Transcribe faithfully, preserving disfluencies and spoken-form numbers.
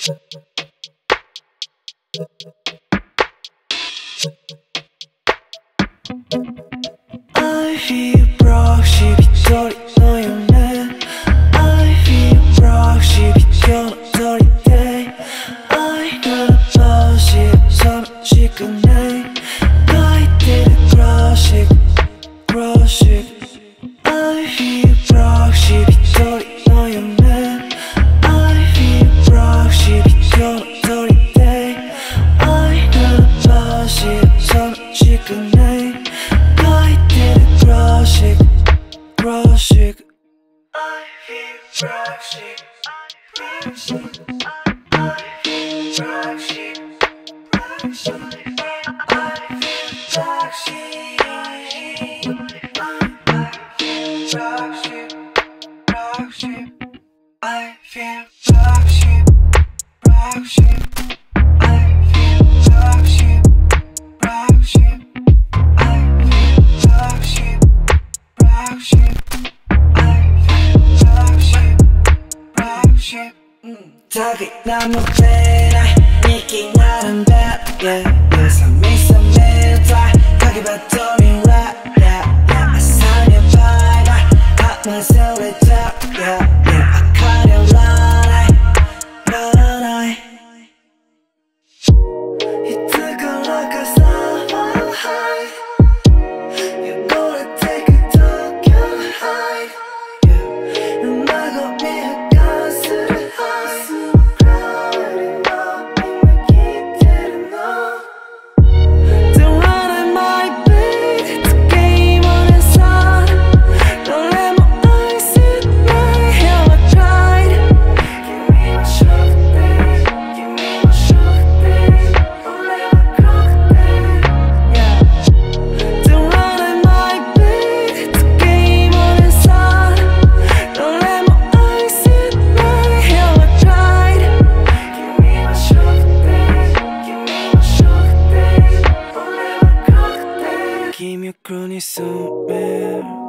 I feel broke, she一人の夢 I feel broke, she今日の鳥で I got a bose, 寂しくない書いてるクラシック、クラシック I feel broke, she一人の夢 I feel broke, she今日の鳥で I got a bose, 寂しくないClassic, classic. I feel classic, classic. I feel classic, classic. I feel classic. I feel classic, classic. I feel classic, classic. I feel classic, classic. 자기 나무 빼라 니기 나름 bad yeah yeah 삼미삼일 다 가기 바토미 rap yeah yeah 아사냐 바이가 하면 소리 다 yeah yeah 아카려 라라이 라라이 It took a like a summer high You gotta take a Tokio high yeah 음악을 위해 가수를君は苦に染める